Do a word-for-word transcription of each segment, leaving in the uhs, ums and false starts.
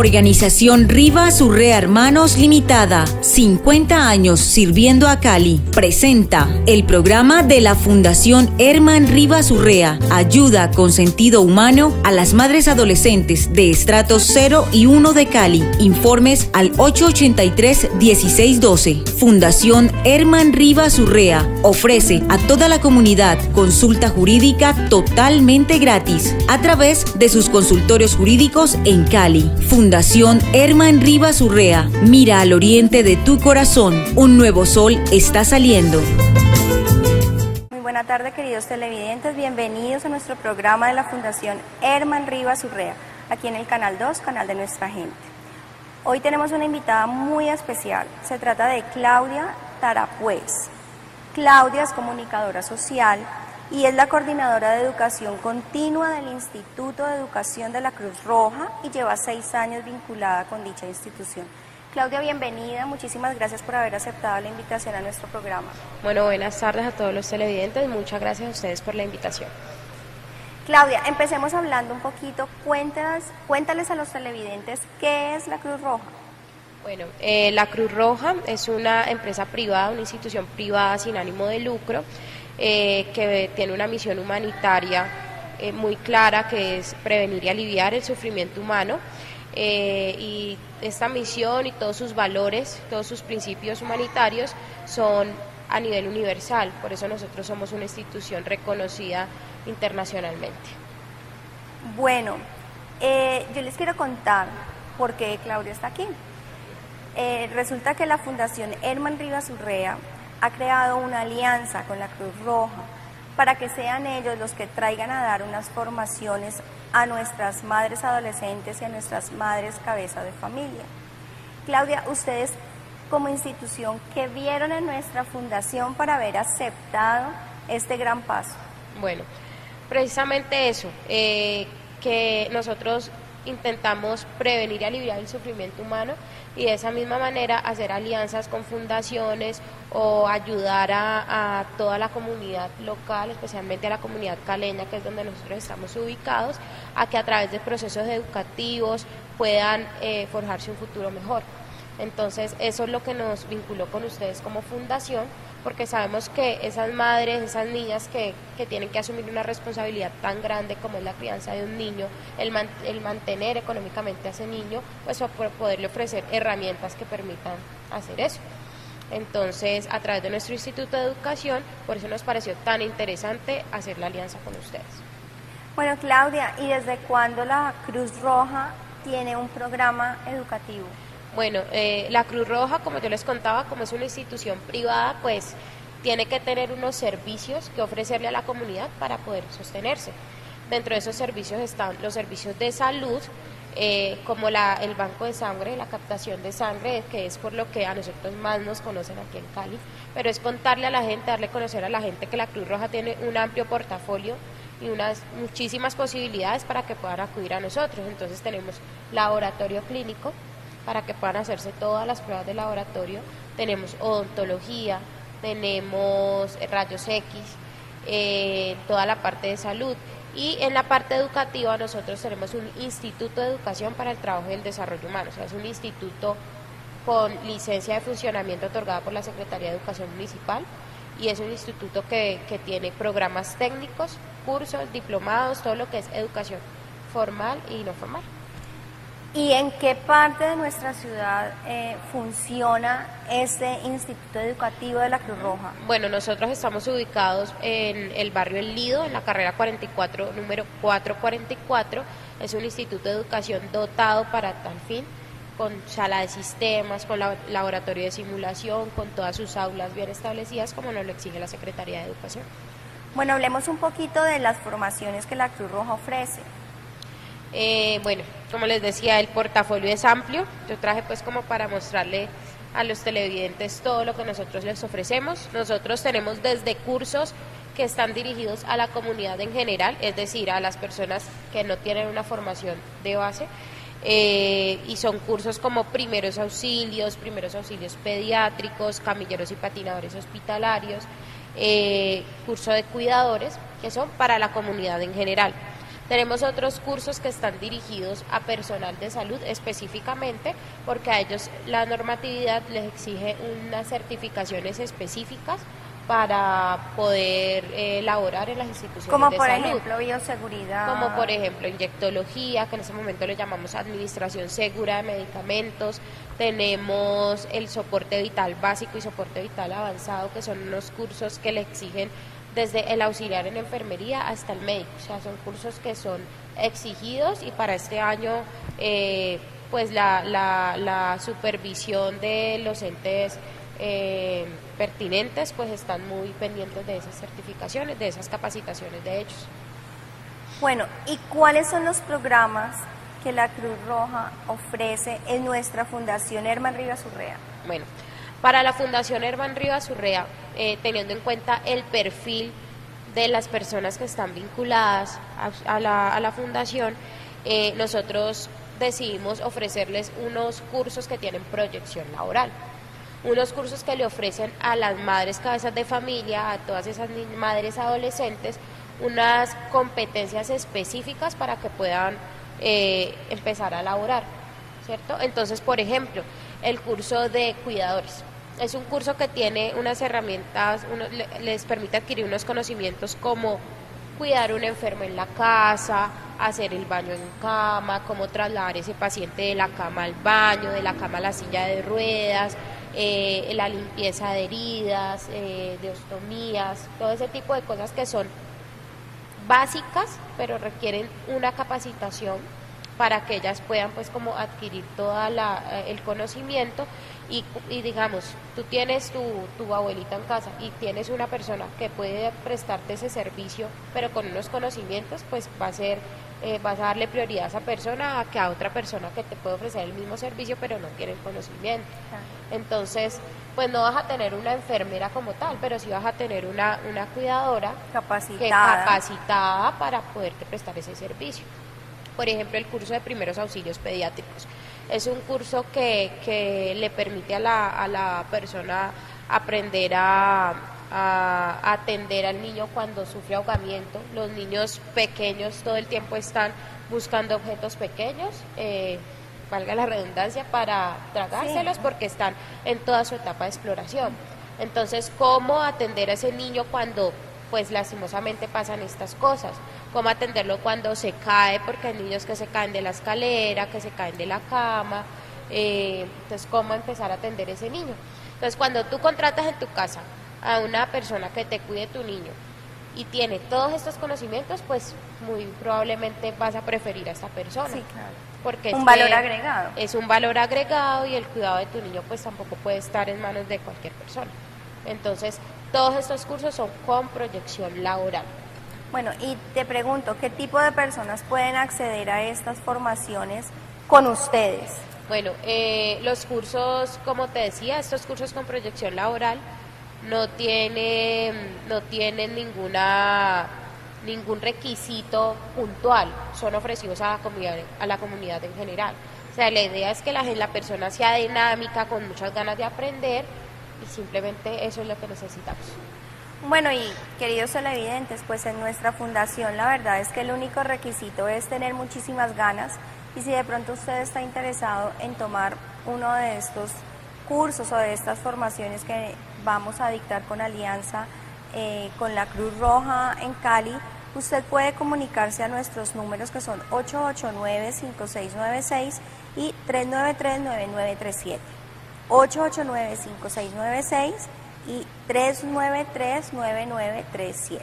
Organización Rivas Urrea Hermanos Limitada, cincuenta años sirviendo a Cali, presenta el programa de la Fundación Herman Rivas Urrea, ayuda con sentido humano a las madres adolescentes de estratos cero y uno de Cali. Informes al ocho ochenta y tres, dieciséis doce. Fundación Herman Rivas Urrea ofrece a toda la comunidad consulta jurídica totalmente gratis a través de sus consultorios jurídicos en Cali. Fundación Herman Rivas Urrea, mira al oriente de tu corazón, un nuevo sol está saliendo. Muy buena tarde, queridos televidentes, bienvenidos a nuestro programa de la Fundación Herman Rivas Urrea, aquí en el Canal dos, canal de nuestra gente. Hoy tenemos una invitada muy especial, se trata de Claudia Tarapuez. Claudia es comunicadora social y es la coordinadora de educación continua del Instituto de Educación de la Cruz Roja y lleva seis años vinculada con dicha institución. Claudia, bienvenida, muchísimas gracias por haber aceptado la invitación a nuestro programa. Bueno, buenas tardes a todos los televidentes, muchas gracias a ustedes por la invitación. Claudia, empecemos hablando un poquito, cuéntales, cuéntales a los televidentes qué es la Cruz Roja. Bueno, eh, la Cruz Roja es una empresa privada, una institución privada sin ánimo de lucro, eh, que tiene una misión humanitaria eh, muy clara, que es prevenir y aliviar el sufrimiento humano, eh, y esta misión y todos sus valores, todos sus principios humanitarios son a nivel universal, por eso nosotros somos una institución reconocida internacionalmente. Bueno, eh, yo les quiero contar por qué Claudia está aquí. Eh, resulta que la Fundación Herman Rivas Urrea ha creado una alianza con la Cruz Roja para que sean ellos los que traigan a dar unas formaciones a nuestras madres adolescentes y a nuestras madres cabeza de familia. Claudia, ustedes como institución, ¿qué vieron en nuestra fundación para haber aceptado este gran paso? Bueno, precisamente eso, eh, que nosotros intentamos prevenir y aliviar el sufrimiento humano y de esa misma manera hacer alianzas con fundaciones o ayudar a, a toda la comunidad local, especialmente a la comunidad caleña, que es donde nosotros estamos ubicados, a que a través de procesos educativos puedan eh, forjarse un futuro mejor. Entonces eso es lo que nos vinculó con ustedes como fundación, porque sabemos que esas madres, esas niñas que, que tienen que asumir una responsabilidad tan grande como es la crianza de un niño, el, man, el mantener económicamente a ese niño, pues para poderle ofrecer herramientas que permitan hacer eso. Entonces, a través de nuestro Instituto de Educación, por eso nos pareció tan interesante hacer la alianza con ustedes. Bueno, Claudia, ¿y desde cuándo la Cruz Roja tiene un programa educativo? Bueno, eh, la Cruz Roja, como yo les contaba, como es una institución privada, pues tiene que tener unos servicios que ofrecerle a la comunidad para poder sostenerse. Dentro de esos servicios están los servicios de salud, eh, como la, el banco de sangre, la captación de sangre, que es por lo que a nosotros más nos conocen aquí en Cali, pero es contarle a la gente, darle a conocer a la gente que la Cruz Roja tiene un amplio portafolio y unas muchísimas posibilidades para que puedan acudir a nosotros. Entonces tenemos laboratorio clínico, para que puedan hacerse todas las pruebas de laboratorio, tenemos odontología, tenemos rayos X, eh, toda la parte de salud, y en la parte educativa nosotros tenemos un instituto de educación para el trabajo y el desarrollo humano, o sea, es un instituto con licencia de funcionamiento otorgada por la Secretaría de Educación Municipal, y es un instituto que, que tiene programas técnicos, cursos, diplomados, todo lo que es educación formal y no formal. ¿Y en qué parte de nuestra ciudad eh, funciona este Instituto Educativo de la Cruz Roja? Bueno, nosotros estamos ubicados en el barrio El Lido, en la carrera cuarenta y cuatro, número cuatrocientos cuarenta y cuatro. Es un instituto de educación dotado para tal fin, con sala de sistemas, con la, laboratorio de simulación, con todas sus aulas bien establecidas, como nos lo exige la Secretaría de Educación. Bueno, hablemos un poquito de las formaciones que la Cruz Roja ofrece. Eh, bueno, como les decía, el portafolio es amplio. Yo traje pues como para mostrarle a los televidentes todo lo que nosotros les ofrecemos. Nosotros tenemos desde cursos que están dirigidos a la comunidad en general, es decir, a las personas que no tienen una formación de base, eh, y son cursos como primeros auxilios, primeros auxilios pediátricos, camilleros y patinadores hospitalarios, eh, curso de cuidadores, que son para la comunidad en general. Tenemos otros cursos que están dirigidos a personal de salud específicamente, porque a ellos la normatividad les exige unas certificaciones específicas para poder eh, laborar en las instituciones como de por salud. ejemplo bioseguridad, Como por ejemplo inyectología, que en ese momento le llamamos administración segura de medicamentos. Tenemos el soporte vital básico y soporte vital avanzado, que son unos cursos que le exigen desde el auxiliar en enfermería hasta el médico. O sea, son cursos que son exigidos, y para este año eh, pues la, la, la supervisión de los entes eh, pertinentes pues están muy pendientes de esas certificaciones, de esas capacitaciones de ellos. Bueno, ¿y cuáles son los programas que la Cruz Roja ofrece en nuestra Fundación Herman Rivas Urrea? Bueno, para la Fundación Herman Rivas Urrea, eh, teniendo en cuenta el perfil de las personas que están vinculadas a, a, la, a la fundación, eh, nosotros decidimos ofrecerles unos cursos que tienen proyección laboral, unos cursos que le ofrecen a las madres cabezas de familia, a todas esas madres adolescentes, unas competencias específicas para que puedan eh, empezar a laborar, ¿cierto? Entonces, por ejemplo, el curso de cuidadores es un curso que tiene unas herramientas, uno, les permite adquirir unos conocimientos como cuidar a un enfermo en la casa, hacer el baño en cama, cómo trasladar ese paciente de la cama al baño, de la cama a la silla de ruedas, eh, la limpieza de heridas, eh, de ostomías, todo ese tipo de cosas que son básicas, pero requieren una capacitación para que ellas puedan pues como adquirir toda la, el conocimiento y, y digamos, tú tienes tu, tu abuelita en casa y tienes una persona que puede prestarte ese servicio, pero con unos conocimientos, pues va a ser, eh, vas a darle prioridad a esa persona a que a otra persona que te puede ofrecer el mismo servicio, pero no tiene el conocimiento. Entonces, pues no vas a tener una enfermera como tal, pero sí vas a tener una, una cuidadora capacitada. Que, capacitada para poderte prestar ese servicio. Por ejemplo, el curso de primeros auxilios pediátricos es un curso que, que le permite a la, a la persona aprender a, a atender al niño cuando sufre ahogamiento. Los niños pequeños todo el tiempo están buscando objetos pequeños, eh, valga la redundancia, para tragárselos, sí, porque están en toda su etapa de exploración. Entonces, ¿cómo atender a ese niño cuando pues lastimosamente pasan estas cosas? Cómo atenderlo cuando se cae, porque hay niños que se caen de la escalera, que se caen de la cama, eh, entonces cómo empezar a atender a ese niño. Entonces, cuando tú contratas en tu casa a una persona que te cuide tu niño y tiene todos estos conocimientos, pues muy probablemente vas a preferir a esta persona. Sí, claro. Porque un es valor agregado. Es un valor agregado, y el cuidado de tu niño pues tampoco puede estar en manos de cualquier persona. Entonces, todos estos cursos son con proyección laboral. Bueno, y te pregunto, ¿qué tipo de personas pueden acceder a estas formaciones con ustedes? Bueno, eh, los cursos, como te decía, estos cursos con proyección laboral no tienen, no tienen ninguna, ningún requisito puntual, son ofrecidos a la comunidad, a la comunidad en general. O sea, la idea es que la, la persona sea dinámica, con muchas ganas de aprender, y simplemente eso es lo que necesitamos. Bueno, y queridos televidentes, pues en nuestra fundación la verdad es que el único requisito es tener muchísimas ganas, y si de pronto usted está interesado en tomar uno de estos cursos o de estas formaciones que vamos a dictar con alianza eh, con la Cruz Roja en Cali, usted puede comunicarse a nuestros números, que son ocho ocho nueve, cinco seis nueve seis y tres nueve tres, nueve nueve tres siete. ocho ocho nueve, cinco seis nueve seis y tres nueve tres, nueve nueve tres siete.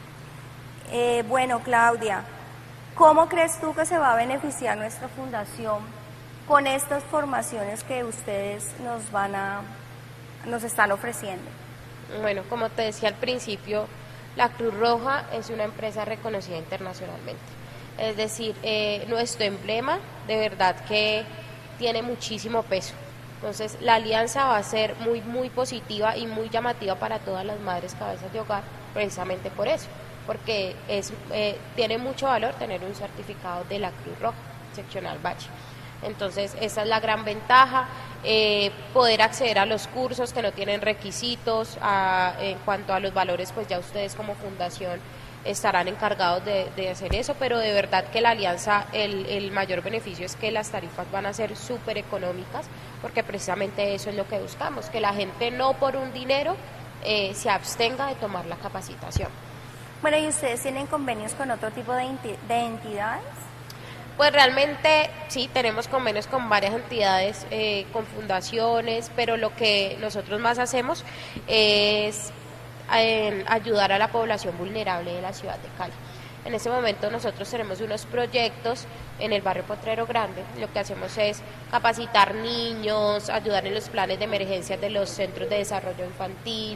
Eh, bueno, Claudia, ¿cómo crees tú que se va a beneficiar nuestra fundación con estas formaciones que ustedes nos van a, nos están ofreciendo? Bueno, como te decía al principio, la Cruz Roja es una empresa reconocida internacionalmente. Es decir, eh, nuestro emblema de verdad que tiene muchísimo peso. Entonces, la alianza va a ser muy, muy positiva y muy llamativa para todas las madres cabezas de hogar, precisamente por eso, porque es, eh, tiene mucho valor tener un certificado de la Cruz Roja, seccional Bachi. Entonces, esa es la gran ventaja, eh, poder acceder a los cursos que no tienen requisitos, a, en cuanto a los valores, pues ya ustedes como fundación estarán encargados de, de hacer eso, pero de verdad que la alianza, el, el mayor beneficio es que las tarifas van a ser súper económicas, porque precisamente eso es lo que buscamos, que la gente no por un dinero eh, se abstenga de tomar la capacitación. Bueno, ¿y ustedes tienen convenios con otro tipo de, de entidades? Pues realmente sí, tenemos convenios con varias entidades, eh, con fundaciones, pero lo que nosotros más hacemos es eh, ayudar a la población vulnerable de la ciudad de Cali. En este momento nosotros tenemos unos proyectos en el barrio Potrero Grande. Lo que hacemos es capacitar niños, ayudar en los planes de emergencia de los centros de desarrollo infantil,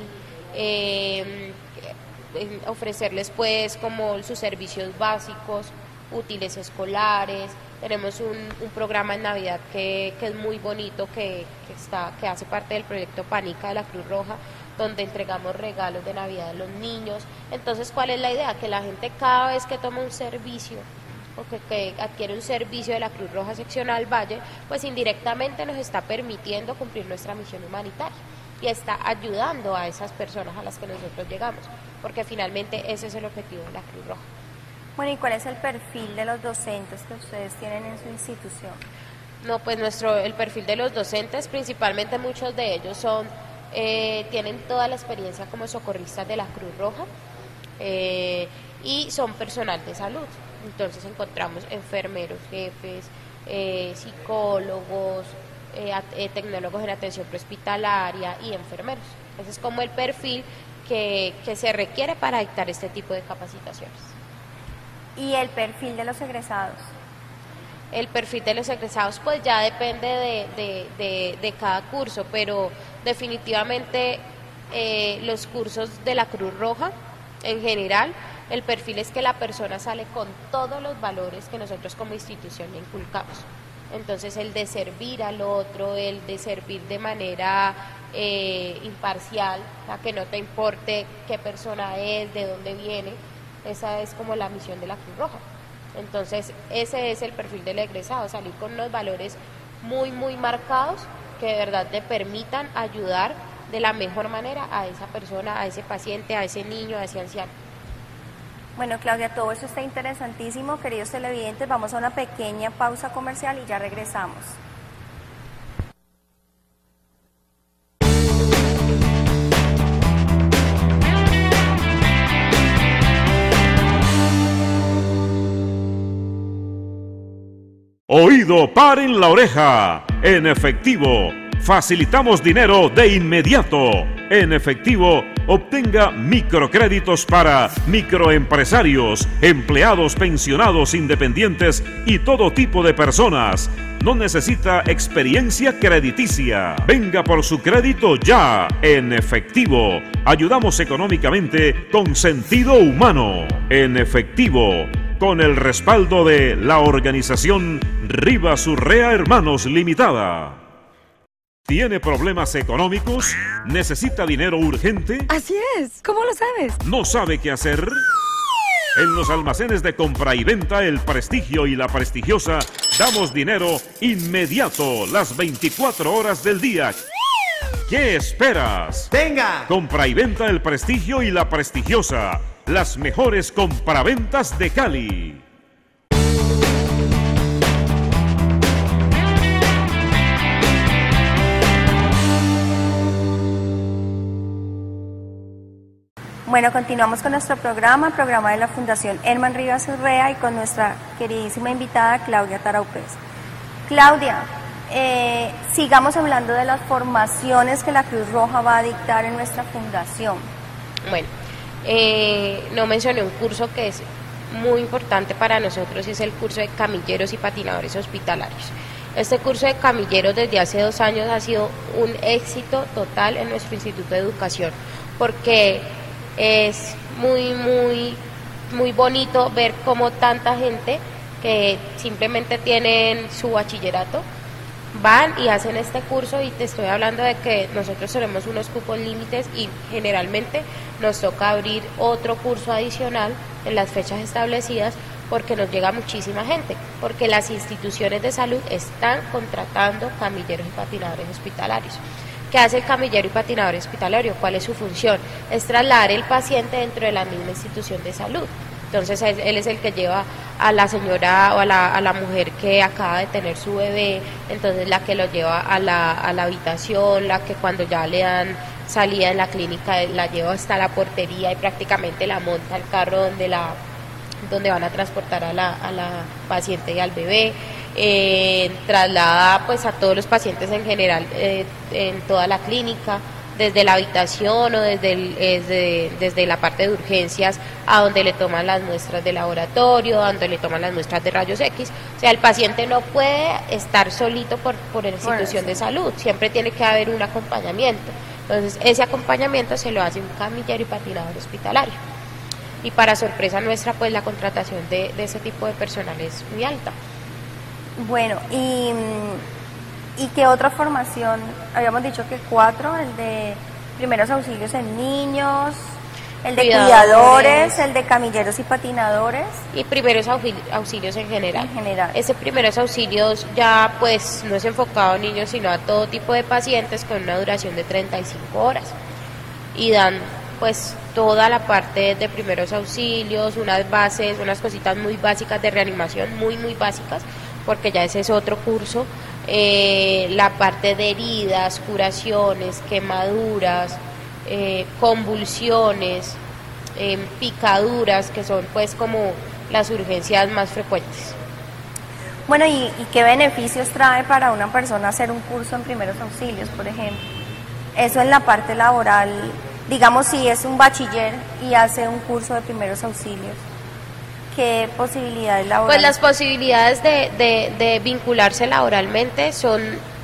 eh, ofrecerles pues como sus servicios básicos, útiles escolares. Tenemos un, un programa en Navidad que, que es muy bonito, que, que, está, que hace parte del proyecto Panica de la Cruz Roja, donde entregamos regalos de Navidad a los niños. Entonces, ¿cuál es la idea? Que la gente cada vez que toma un servicio o que, que adquiere un servicio de la Cruz Roja Seccional Valle, pues indirectamente nos está permitiendo cumplir nuestra misión humanitaria y está ayudando a esas personas a las que nosotros llegamos, porque finalmente ese es el objetivo de la Cruz Roja. Bueno, ¿y cuál es el perfil de los docentes que ustedes tienen en su institución? No, pues nuestro el perfil de los docentes, principalmente muchos de ellos son eh, tienen toda la experiencia como socorristas de la Cruz Roja eh, y son personal de salud. Entonces encontramos enfermeros, jefes, eh, psicólogos, eh, eh, tecnólogos en atención prehospitalaria y enfermeros. Ese es como el perfil que, que se requiere para dictar este tipo de capacitaciones. ¿Y el perfil de los egresados? El perfil de los egresados pues ya depende de, de, de, de cada curso, pero definitivamente eh, los cursos de la Cruz Roja en general, el perfil es que la persona sale con todos los valores que nosotros como institución le inculcamos. Entonces el de servir al otro, el de servir de manera eh, imparcial, a que no te importe qué persona es, de dónde viene. Esa es como la misión de la Cruz Roja. Entonces, ese es el perfil del egresado, salir con unos valores muy, muy marcados que de verdad le permitan ayudar de la mejor manera a esa persona, a ese paciente, a ese niño, a ese anciano. Bueno, Claudia, todo eso está interesantísimo. Queridos televidentes, vamos a una pequeña pausa comercial y ya regresamos. Oído, paren la oreja. En efectivo, facilitamos dinero de inmediato. En efectivo, obtenga microcréditos para microempresarios, empleados, pensionados, independientes y todo tipo de personas. No necesita experiencia crediticia. Venga por su crédito ya. En efectivo, ayudamos económicamente con sentido humano. En efectivo, con el respaldo de la organización Rivas Urrea Hermanos Limitada. ¿Tiene problemas económicos? ¿Necesita dinero urgente? Así es. ¿Cómo lo sabes? ¿No sabe qué hacer? En los almacenes de compra y venta El Prestigio y La Prestigiosa damos dinero inmediato las veinticuatro horas del día. ¿Qué esperas? ¡Venga! Compra y venta El Prestigio y La Prestigiosa, las mejores compraventas de Cali. Bueno, continuamos con nuestro programa, programa de la Fundación Herman Rivas Urrea y con nuestra queridísima invitada Claudia Taraupes. Claudia, eh, sigamos hablando de las formaciones que la Cruz Roja va a dictar en nuestra fundación. Bueno, eh, no mencioné un curso que es muy importante para nosotros y es el curso de camilleros y patinadores hospitalarios. Este curso de camilleros desde hace dos años ha sido un éxito total en nuestro Instituto de Educación, porque es muy, muy, muy bonito ver cómo tanta gente que simplemente tienen su bachillerato van y hacen este curso, y te estoy hablando de que nosotros tenemos unos cupos límites y generalmente nos toca abrir otro curso adicional en las fechas establecidas porque nos llega muchísima gente, porque las instituciones de salud están contratando camilleros y patinadores hospitalarios, ¿Qué hace el camillero y patinador hospitalario? ¿Cuál es su función? Es trasladar el paciente dentro de la misma institución de salud. Entonces él, él es el que lleva a la señora o a la, a la mujer que acaba de tener su bebé, entonces la que lo lleva a la, a la habitación, la que cuando ya le dan salida en la clínica la lleva hasta la portería y prácticamente la monta al carro donde la donde van a transportar a la, a la paciente y al bebé. Eh, traslada pues a todos los pacientes en general eh, en toda la clínica, desde la habitación o desde, el, desde, desde la parte de urgencias a donde le toman las muestras de laboratorio, a donde le toman las muestras de rayos X. O sea, el paciente no puede estar solito por, por la institución de salud, siempre tiene que haber un acompañamiento. Entonces ese acompañamiento se lo hace un camillero y patinador hospitalario. Y para sorpresa nuestra, pues la contratación de, de ese tipo de personal es muy alta. Bueno, y, ¿y qué otra formación? Habíamos dicho que cuatro, el de primeros auxilios en niños, el de cuidadores, cuidadores el de camilleros y patinadores. Y primeros auxilios en general. En general. Ese primeros auxilios ya pues no es enfocado a niños, sino a todo tipo de pacientes con una duración de treinta y cinco horas. Y dan pues toda la parte de primeros auxilios, unas bases, unas cositas muy básicas de reanimación, muy muy básicas, porque ya ese es otro curso, eh, la parte de heridas, curaciones, quemaduras, eh, convulsiones, eh, picaduras, que son pues como las urgencias más frecuentes. Bueno, ¿y, y qué beneficios trae para una persona hacer un curso en primeros auxilios, por ejemplo? Eso en la parte laboral, digamos si es un bachiller y hace un curso de primeros auxilios, ¿qué posibilidades laborales? Pues las posibilidades de, de, de vincularse laboralmente son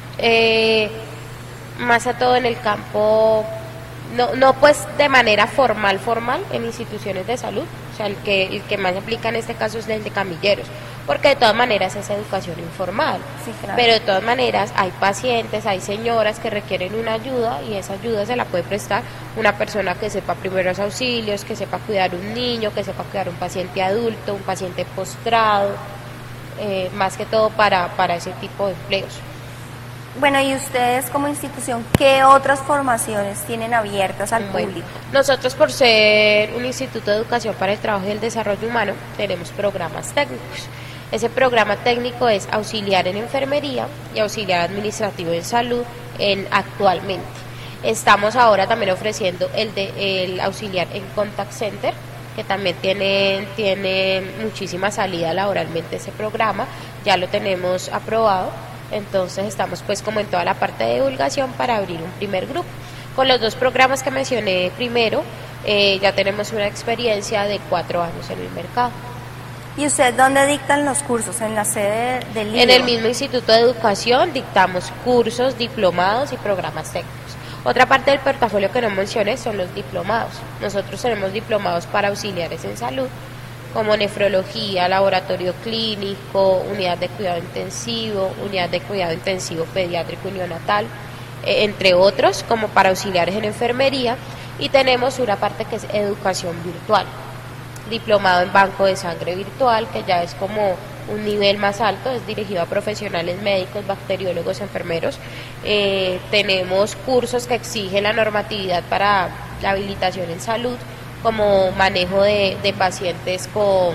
eh, más a todo en el campo, no, no pues de manera formal, formal en instituciones de salud, o sea, el que, el que más aplica en este caso es el de camilleros, porque de todas maneras es educación informal, sí, claro. Pero de todas maneras hay pacientes, hay señoras que requieren una ayuda y esa ayuda se la puede prestar una persona que sepa primeros auxilios, que sepa cuidar un niño, que sepa cuidar un paciente adulto, un paciente postrado, eh, más que todo para, para ese tipo de empleos. Bueno, y ustedes como institución, ¿qué otras formaciones tienen abiertas al bueno, público? Nosotros, por ser un instituto de educación para el trabajo y el desarrollo humano, tenemos programas técnicos. Ese programa técnico es auxiliar en enfermería y auxiliar administrativo en salud en, actualmente. Estamos ahora también ofreciendo el, de, el auxiliar en contact center, que también tiene, tiene muchísima salida laboralmente ese programa, ya lo tenemos aprobado. Entonces estamos pues como en toda la parte de divulgación para abrir un primer grupo. Con los dos programas que mencioné primero, eh, ya tenemos una experiencia de cuatro años en el mercado. ¿Y usted dónde dictan los cursos? ¿En la sede del libro? En el mismo Instituto de Educación dictamos cursos, diplomados y programas técnicos. Otra parte del portafolio que no mencioné son los diplomados. Nosotros tenemos diplomados para auxiliares en salud, como nefrología, laboratorio clínico, unidad de cuidado intensivo, unidad de cuidado intensivo pediátrico y neonatal, eh, entre otros, como para auxiliares en enfermería, y tenemos una parte que es educación virtual, diplomado en banco de sangre virtual, que ya es como un nivel más alto, es dirigido a profesionales médicos, bacteriólogos, enfermeros. Eh, tenemos cursos que exigen la normatividad para la habilitación en salud, como manejo de, de pacientes con,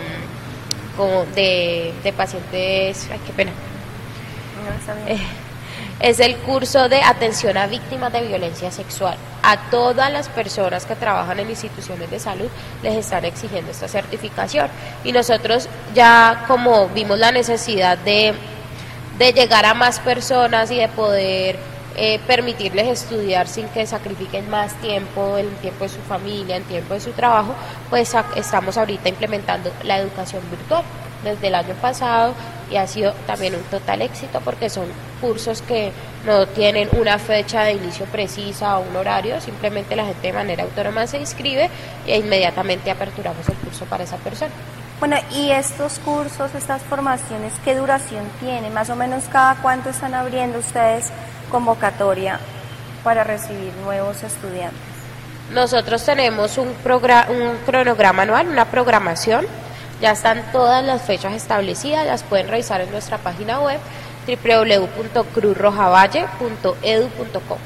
con de, de pacientes, ay qué pena, No, está bien. eh, es el curso de atención a víctimas de violencia sexual. A todas las personas que trabajan en instituciones de salud les están exigiendo esta certificación y nosotros ya como vimos la necesidad de, de llegar a más personas y de poder Eh, permitirles estudiar sin que sacrifiquen más tiempo, el tiempo de su familia, el tiempo de su trabajo, pues a, estamos ahorita implementando la educación virtual desde el año pasado y ha sido también un total éxito porque son cursos que no tienen una fecha de inicio precisa o un horario, simplemente la gente de manera autónoma se inscribe e inmediatamente aperturamos el curso para esa persona. Bueno, y estos cursos, estas formaciones, ¿qué duración tienen? Más o menos cada cuánto están abriendo ustedes convocatoria para recibir nuevos estudiantes. Nosotros tenemos un, programa, un cronograma anual, una programación, ya están todas las fechas establecidas, las pueden revisar en nuestra página web doble u doble u doble u punto cruz roja valle punto edu punto co.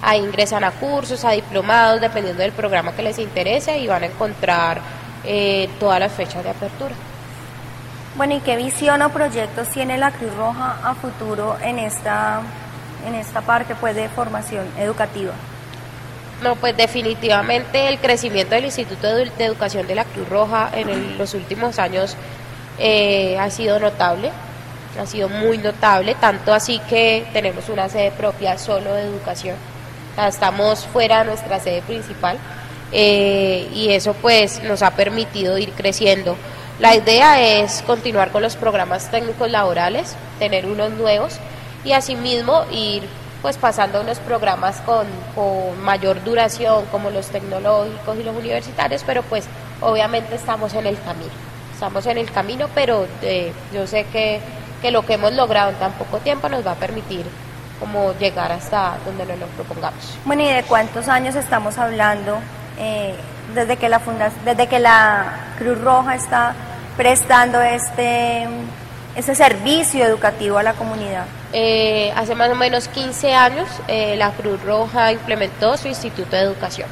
Ahí ingresan a cursos, a diplomados, dependiendo del programa que les interese, y van a encontrar eh, todas las fechas de apertura. Bueno, ¿y qué visión o proyectos tiene la Cruz Roja a futuro en esta, en esta parte pues, de formación educativa? No, pues definitivamente el crecimiento del Instituto de Educación de la Cruz Roja en el, los últimos años eh, ha sido notable, ha sido muy notable, tanto así que tenemos una sede propia solo de educación. O sea, estamos fuera de nuestra sede principal eh, y eso pues nos ha permitido ir creciendo. La idea es continuar con los programas técnicos laborales, tener unos nuevos y asimismo ir pues pasando unos programas con, con mayor duración como los tecnológicos y los universitarios, pero pues obviamente estamos en el camino, estamos en el camino, pero eh, yo sé que, que lo que hemos logrado en tan poco tiempo nos va a permitir como llegar hasta donde nos lo propongamos. Bueno, ¿y de cuántos años estamos hablando eh, desde que la funda- desde que la Cruz Roja está prestando este, este servicio educativo a la comunidad? Eh, hace más o menos quince años eh, la Cruz Roja implementó su Instituto de Educación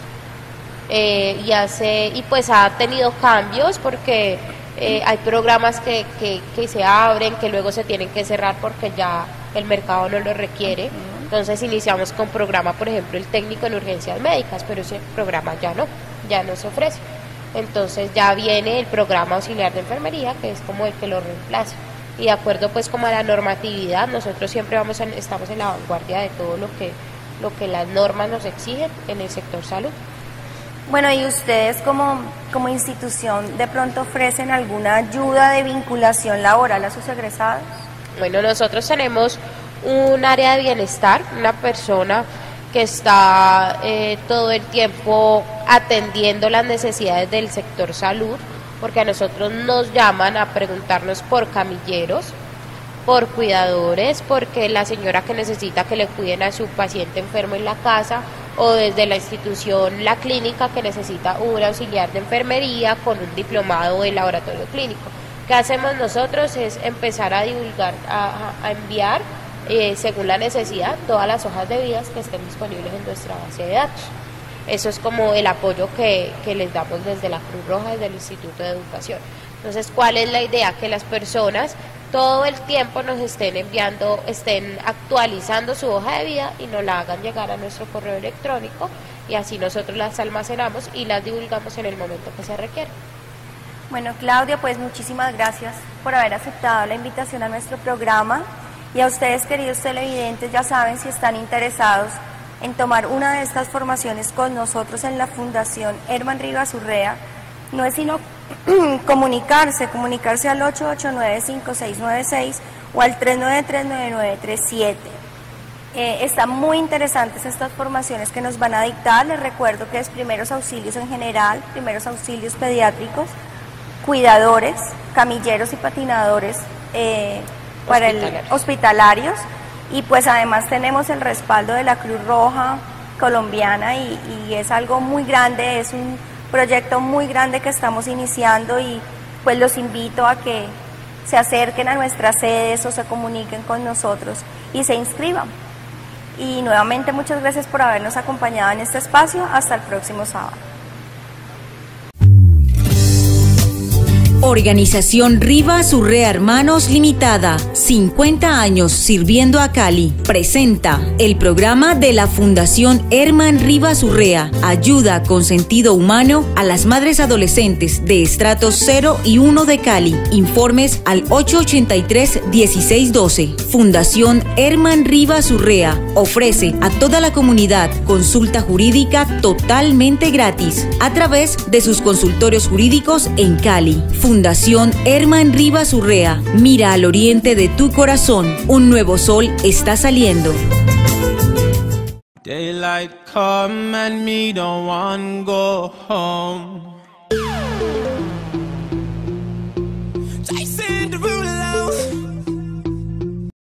eh, y hace y pues ha tenido cambios porque eh, hay programas que, que, que se abren, que luego se tienen que cerrar porque ya el mercado no lo requiere. Entonces iniciamos con programa, por ejemplo, el técnico en urgencias médicas, pero ese programa ya no, ya no se ofrece. Entonces ya viene el programa auxiliar de enfermería, que es como el que lo reemplaza. Y de acuerdo pues como a la normatividad, nosotros siempre vamos en, estamos en la vanguardia de todo lo que, lo que las normas nos exigen en el sector salud. Bueno, ¿y ustedes como, como institución de pronto ofrecen alguna ayuda de vinculación laboral a sus egresados? Bueno, nosotros tenemos un área de bienestar, una persona que está eh, todo el tiempo atendiendo las necesidades del sector salud, porque a nosotros nos llaman a preguntarnos por camilleros, por cuidadores, porque la señora que necesita que le cuiden a su paciente enfermo en la casa, o desde la institución, la clínica que necesita un auxiliar de enfermería con un diplomado en laboratorio clínico. ¿Qué hacemos nosotros? Es empezar a divulgar, a, a enviar, eh, según la necesidad, todas las hojas de vida que estén disponibles en nuestra base de datos. Eso es como el apoyo que, que les damos desde la Cruz Roja, desde el Instituto de Educación. Entonces, ¿cuál es la idea? Que las personas todo el tiempo nos estén enviando, estén actualizando su hoja de vida y nos la hagan llegar a nuestro correo electrónico, y así nosotros las almacenamos y las divulgamos en el momento que se requiere. Bueno, Claudia, pues muchísimas gracias por haber aceptado la invitación a nuestro programa, y a ustedes, queridos televidentes, ya saben, si están interesados en tomar una de estas formaciones con nosotros en la Fundación Herman Rivas Urrea, no es sino comunicarse, comunicarse al ocho ocho nueve, cinco seis nueve seis o al tres nueve tres, nueve nueve tres siete. Eh, están muy interesantes estas formaciones que nos van a dictar. Les recuerdo que es primeros auxilios en general, primeros auxilios pediátricos, cuidadores, camilleros y patinadores eh, para el hospitalarios. Y pues además tenemos el respaldo de la Cruz Roja colombiana y, y es algo muy grande, es un proyecto muy grande que estamos iniciando, y pues los invito a que se acerquen a nuestras sedes o se comuniquen con nosotros y se inscriban. Y nuevamente muchas gracias por habernos acompañado en este espacio. Hasta el próximo sábado. Organización Rivas Urrea Hermanos Limitada, cincuenta años sirviendo a Cali, presenta el programa de la Fundación Herman Rivas Urrea, ayuda con sentido humano a las madres adolescentes de estratos cero y uno de Cali. Informes al ocho ocho tres, uno seis uno dos. Fundación Herman Rivas Urrea ofrece a toda la comunidad consulta jurídica totalmente gratis a través de sus consultorios jurídicos en Cali. Fundación Herman Rivas Urrea, mira al oriente de tu corazón, un nuevo sol está saliendo. Daylight come and me don't want go home.